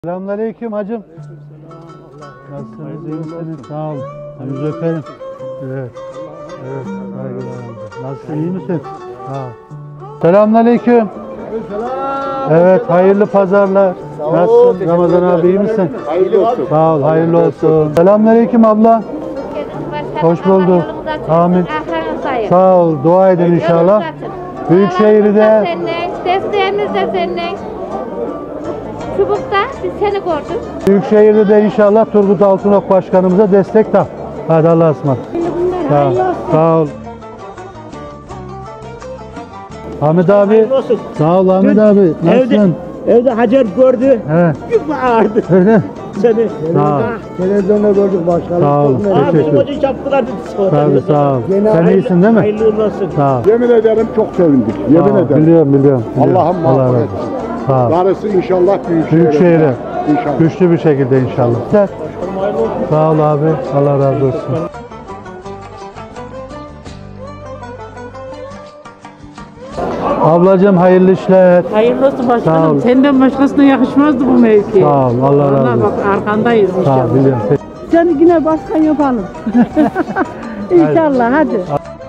Selamünaleyküm hacım. Nasılsınız? İyi misiniz? Sağ olun. Yüz öperim. Evet. Evet. Saygılar amca. Nasılsın? İyi misin? Sağ ol. Selamünaleyküm. Evet. Hayırlı pazarlar. Nasılsın? Ramazan abi iyi misin? Hayırlı olsun. Sağ ol. Hayırlı olsun. Selamünaleyküm abla. Hoş bulduk. Amin. Sağ ol. Dua edin inşallah. Büyükşehir'de desteğimiz de senin. Çubuk'ta biz seni gördük. Büyükşehir'de de inşallah Turgut Altınok Başkanımıza destek tak. Hadi Allah'a ısmarladık. Sağ ol. Sağ ol. Ahmet abi. Sağ ol Ahmet abi. Nasılsın? Evde Hacer gördü. He. Çok bağırdı Öyle. seni. Sağ ol. Televizyonda gördük başkanım. Sağ ol. Abi Teşekkür. hoca yaptılar dedi sonra. Tabii sağ ol. Gene Sen iyisin değil mi? Hayırlı uğurlu olsun. Sağ ol. Yemin ederim çok sevindik. Yemin Sağ ol. ederim. Biliyorum. Allah'ım Allah muhafaza razı etsin. olsun. Sağ ol. Darısı inşallah Büyükşehir'e. İnşallah. Güçlü bir şekilde inşallah. Sağ ol abi. Allah razı olsun. Ablacığım hayırlı işler. Hayırlı olsun Sağ ol. başkanım. Senden başkasına yakışmazdı bu mevki. Sağ ol. Allah razı Vallahi olsun. bak arkandayız Sağ ol. inşallah. Biliyorum. Seni yine başkan yapalım. İnşallah hadi.